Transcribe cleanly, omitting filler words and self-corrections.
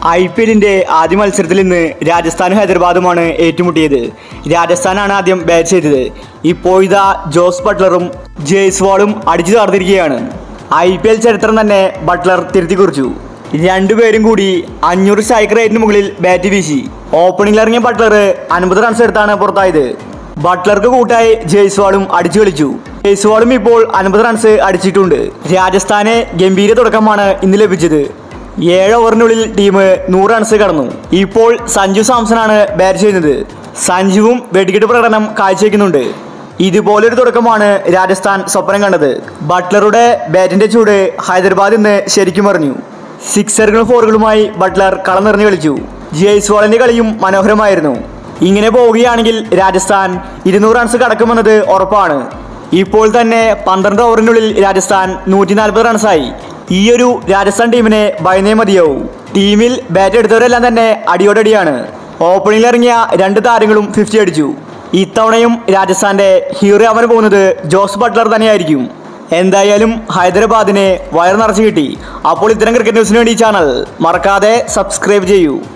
IPL-ന്റെ ആദ്യ മത്സരത്തിൽ ഇന്ന് രാജസ്ഥാനും ഹൈദരാബാദുമാണ് ഏറ്റുമുട്ടിയത്. രാജസ്ഥാനാണ് ആദ്യം ബാറ്റ് ചെയ്തത്. ഇപ്പോൾ ഇതാ ജോസ് ബട്ട്ലറും ജയ്സ്വാളും അടിച്ചു തകർത്തിരിക്കുകയാണ്. IPL ചരിത്രം തന്നെ ബട്ട്ലർ തിരുത്തി കുറിച്ചു. രണ്ടുപേരും കൂടി 500 സ്ട്രൈക്ക് റേറ്റിന് മുകളിൽ ബാറ്റ് വീശി. ഓപ്പണിംഗിൽ ഇറങ്ങിയ ബട്ട്ലർ 50 റൺസ് എടുത്താണ് പുറത്തായത്. ബട്ട്ലർക്ക് കൂട്ടായി ജയ്സ്വാളും അടിച്ചു കളിച്ചു. ജയ്സ്വാളും ഇപ്പോൾ 50 റൺസ് അടിച്ചിട്ടുണ്ട്. രാജസ്ഥാന് ഗംഭീര തുടക്കമാണ് ഇന്ന് ലഭിച്ചത്. 7 ഓവറിനുള്ളിൽ ടീം 100 റൺസ് കടന്നു. ഇപ്പോൾ സഞ്ജു സാംസണാണ് ബാറ്റ് ചെയ്യുന്നത്. സഞ്ജുവും വെടിക്കെട്ട് പ്രകടനം കാഴ്ചവെക്കുന്നുണ്ട്. ഇതുപോലൊരു തുടക്കമാണ് രാജസ്ഥാൻ സ്വപ്നം കണ്ടത്. ബട്ട്ലറുടെ ബാറ്റിന്റെ ചൂട് ഹൈദരാബാദ് ഇന്ന് ശരിക്കും അറിഞ്ഞു. സിക്സറുകളും ഫോറുകളുമായി ബട്ട്ലർ കളം നിറഞ്ഞു കളിച്ചു. ജയ്സ്വാളിന്റെ കളിയും മനോഹരമായിരുന്നു. ഇങ്ങനെ പോവുകയാണെങ്കിൽ രാജസ്ഥാൻ 200 റൺസ് കടക്കുമെന്നത് ഉറപ്പാണ്. ഇപ്പോൾ തന്നെ 12 ഓവറിനുള്ളിൽ രാജസ്ഥാൻ 140 റൺസായി. ഈയൊരു രാജസ്ഥാൻ ടീമിനെ ഭയന്നേ മതിയാവും. ടീമിൽ ബാറ്റ് എടുത്തവരെല്ലാം തന്നെ അടിയോടടിയാണ്. ഓപ്പണിംഗിൽ ഇറങ്ങിയ 2 താരങ്ങളും 50 അടിച്ചു. ഇത്തവണയും രാജസ്ഥാന്റെ ഹീറോ ആവാൻ പോകുന്നത് ജോസ് ബട്ട്ലർ തന്നെയായിരിക്കും. എന്തായാലും ഹൈദരാബാദിനെ വയർ നിറച്ച് കിട്ടി. അപ്പോൾ ഇത്തരം ക്രിക്കറ്റ് ന്യൂസിന് വേണ്ടി ചാനൽ മറക്കാതെ സബ്സ്ക്രൈബ് ചെയ്യൂ.